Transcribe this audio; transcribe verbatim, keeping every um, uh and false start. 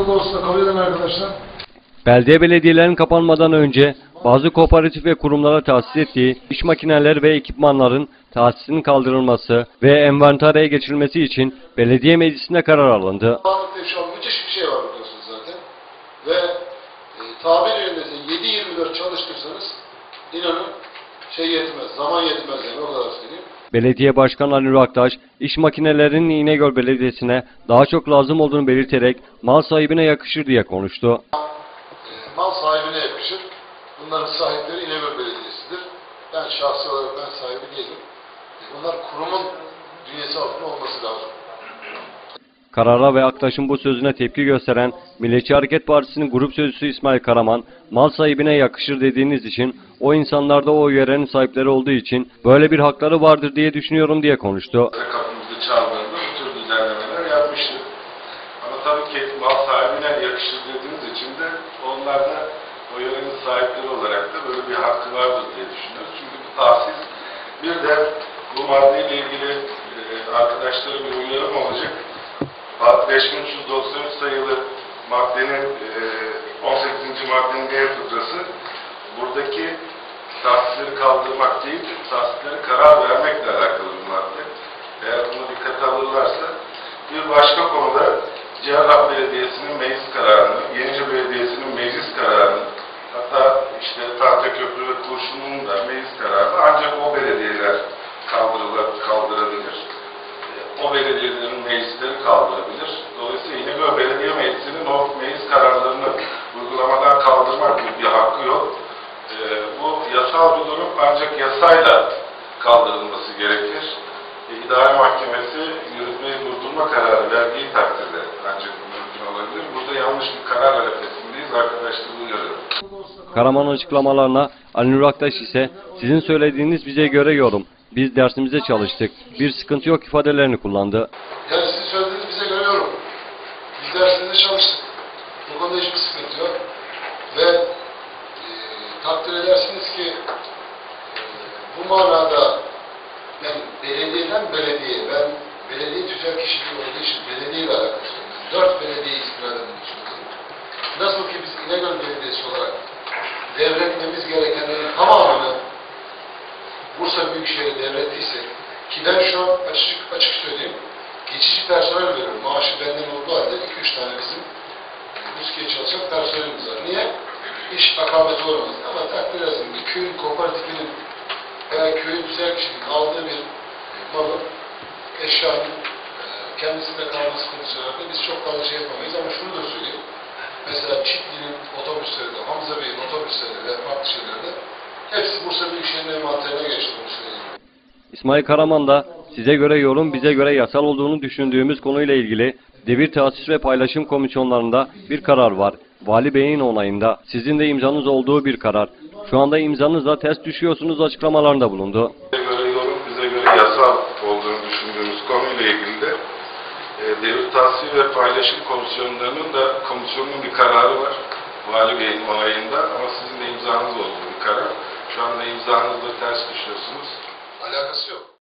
Olsun, kabul eden arkadaşlar. Belediye belediyelerin kapanmadan önce bazı kooperatif ve kurumlara tahsis ettiği iş makineleri ve ekipmanların tahsisinin kaldırılması ve envantareye geçirilmesi için belediye meclisinde karar alındı. Şu an müthiş bir şey var biliyorsunuz zaten. Ve e, tabir yerinde yedi yirmi dört çalıştırsanız inanın şey yetmez, zaman yetmez yani o kadar söyleyeyim. Belediye Başkanı Ali Aktaş, iş makinelerinin İnegöl Belediyesi'ne daha çok lazım olduğunu belirterek mal sahibine yakışır diye konuştu. E, mal sahibine yakışır. Bunların sahipleri İnegöl Belediyesi'dir. Ben şahsi olarak ben sahibi değilim. E, bunlar kurumun dünyası altında olması lazım. Karara ve Aktaş'ın bu sözüne tepki gösteren Milliyetçi Hareket Partisi'nin grup sözcüsü İsmail Karaman, mal sahibine yakışır dediğiniz için o insanlarda o yörenin sahipleri olduğu için böyle bir hakları vardır diye düşünüyorum diye konuştu. Kapımızı çaldığında bu tür düzenlemeler yapmıştı. Ama tabii ki mal sahibine yakışır dediğiniz için de onlar da o yörenin sahipleri olarak da böyle bir hakkı vardır diye düşünüyoruz. Çünkü bu tahsis bir de bu maddeyle ilgili e, arkadaşlara bir uyarım olacak. beş bin üç yüz doksan üç sayılı maddenin on sekizinci maddenin D fıkrası buradaki tahsisleri kaldırmak değil, tahsislere karar vermekle alakalı bir madde. Eğer bunu dikkate alırlarsa bir başka konuda Cerrah Belediyesi'nin meclis kararını, Yenice Belediyesi'nin meclis kararını, hatta işte Tahtaköprü ve Kurşun'un da meclis kararını ancak o belediyeler kaldırabilir. O belediyelerin meclisleri kaldırabilir. Dolayısıyla İnegöl Belediye Meclisi'nin o meclis kararlarını uygulamadan kaldırmak gibi bir hakkı yok. Ee, bu yasal bir durum ancak yasayla kaldırılması gerekir. E, İdare Mahkemesi yürütmeyi durdurma kararı verdiği takdirde ancak mümkün olabilir. Burada yanlış bir karar arifesindeyiz. Arkadaşlar bunu görüyorum. Karaman'ın açıklamalarına Ali Nur Aktaş ise sizin söylediğiniz bize göre yorum. Biz dersimize çalıştık. Bir sıkıntı yok ifadelerini kullandı. Yani sizin söylediğiniz bize göre yorum. Biz dersimize çalıştık. Bu konuda hiçbir sıkıntı yok. Ve e, takdir edersiniz ki e, bu manada yani belediyeden belediyeye, ben belediye tüzel kişiliği olduğu için belediye ile alakalı söylüyorum. Dört belediye istinaden düşünüyorum. Nasıl ki biz İnegöl Belediyesi olarak devretmemiz gerekenlerin tamamını Bursa Büyükşehir'e devrettiysek, ki ben şu an açık, açık söyleyeyim, geçici personel veriyorum. Maaşı benden olduğu halde iki üç tane bizim Buski'ye çalışan personelimiz var. Niye? İş akabeti olmaz. Ama takdir edersin bir köyün kooperatifinin veya köyün güzel kişinin aldığı bir malı, eşyanın kendisinde kalması konusunda biz çok fazla şey yapamayız ama şunu da söyleyeyim. Mesela Çitli'nin otobüslerinde, Hamza Bey'in otobüslerinde ve farklı şeylerde hepsi Bursa Büyükşehir'in envanterine geçti. İsmail Karaman da size göre yorum bize göre yasal olduğunu düşündüğümüz konuyla ilgili devir tahsis ve paylaşım komisyonlarında bir karar var. Vali Bey'in onayında sizin de imzanız olduğu bir karar. Şu anda imzanızla ters düşüyorsunuz açıklamalarında bulundu. Bize göre yorum bize göre yasal olduğunu düşündüğümüz konuyla ilgili de e, devir tahsis ve paylaşım komisyonlarının da komisyonun bir kararı var. Vali Bey'in onayında ama sizin de imzanız olduğu bir karar. Şu anda imzanızla ters düşüyorsunuz. Alakası yok.